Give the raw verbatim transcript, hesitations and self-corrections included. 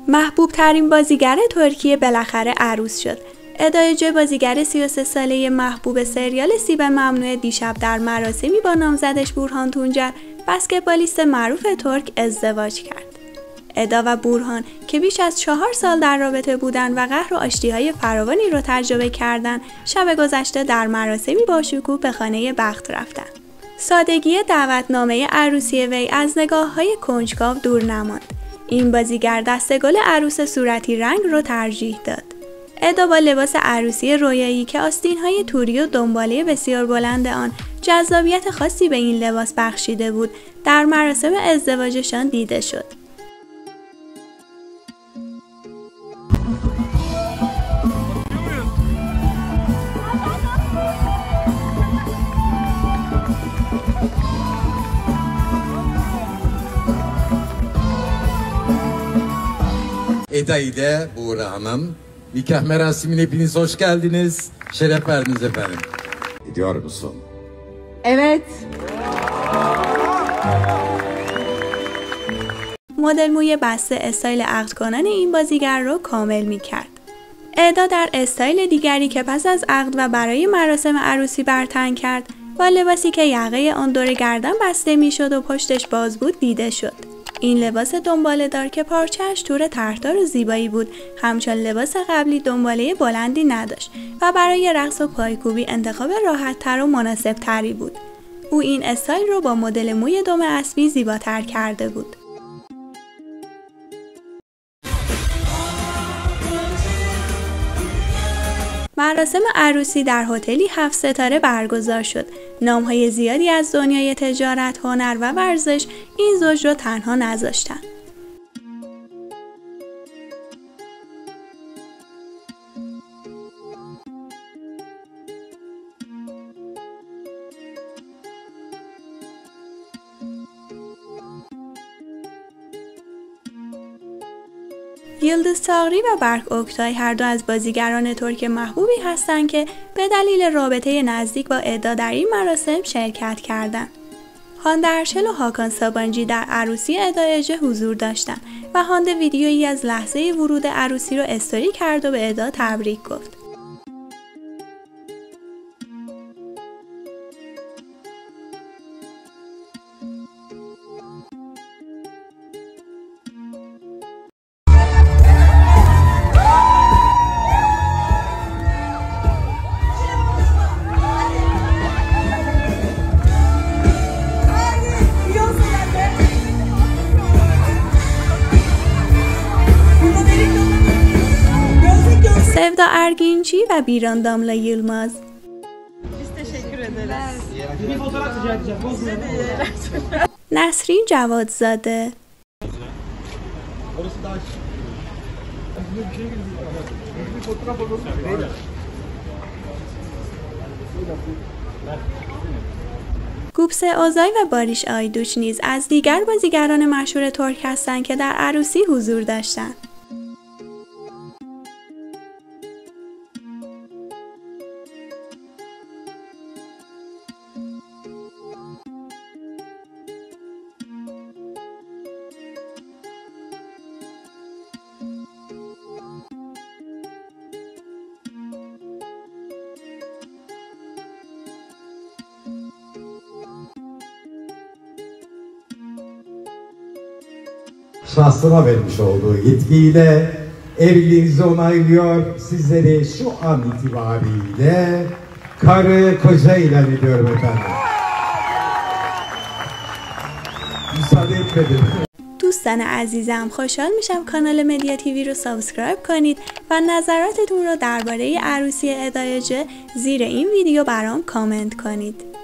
محبوب ترین بازیگر ترکیه بالاخره عروس شد. ادا اجه بازیگر سی و سه ساله محبوب سریال سیب ممنوعه دیشب در مراسمی با نامزدش بورهان تونجر بسکتبالیست معروف ترک ازدواج کرد. ادا و بورهان که بیش از چهار سال در رابطه بودند و قهر و آشتی‌های فراوانی را تجربه کردند، شب گذشته در مراسمی با شکوه به خانه بخت رفتند. سادگی دعوتنامه عروسی وی از نگاه‌های کنجکاو دور نماند. این بازیگر دسته‌گل عروس صورتی رنگ را ترجیح داد. ادا با لباس عروسی رویایی که آستین‌های توری و دنباله بسیار بلند آن جذابیت خاصی به این لباس بخشیده بود، در مراسم ازدواجشان دیده شد. Eda ile Buğra Hanım, nikah merasimine hepiniz hoş geldiniz. Şeref verdiniz efendim. Ediyor musun? Evet. مدل موی بسته استایل عقد کنان این بازیگر را کامل می کرد. ادا در استایل دیگری که پس از عقد و برای مراسم عروسی برتن کرد، با لباسی که یقه آن دور گردن بسته می شد و پشتش باز بود دیده شد. این لباس دنباله دار که پارچه‌اش تور طرحدار و زیبایی بود، همچون لباس قبلی دنباله بلندی نداشت و برای رقص و پایکوبی انتخاب راحت تر و مناسب تری بود. او این استایل رو با مدل موی دم اسبی زیباتر کرده بود. مراسم عروسی در هتلی هفت ستاره برگزار شد. نام‌های زیادی از دنیای تجارت، هنر و ورزش این زوج را تنها نذاشتند. یلدز تاغری و برک اوکتای هر دو از بازیگران ترک محبوبی هستند که به دلیل رابطه نزدیک با ادا در این مراسم شرکت کردند. هانده ارشل و هاکان سابانجی در عروسی ادا اجه حضور داشتند و هانده ویدیویی از لحظه ورود عروسی را استوری کرد و به ادا تبریک گفت. Sevda Erginçi ve Biran Damla Yılmaz. Biz teşekkür ederiz. Bir fotoğraf rica edeceğim. Nesrin Cavatzade. گوبسه اوزای و باریش آیدوچ نیز از دیگر بازیگران مشهور ترک هستند که در عروسی حضور داشتند. Şahsına vermiş olduğu yetkiyle evliliğinizi onaylıyor, sizleri şu an itibariyle karı koca ilan ediyorum efendim. müsaade etmedim. دوستان عزیزم، خوشحال میشم کانال مدیا تیوی رو سابسکرایب کنید و نظراتتون رو درباره عروسی ادا اجه زیر این ویدیو برام کامنت کنید.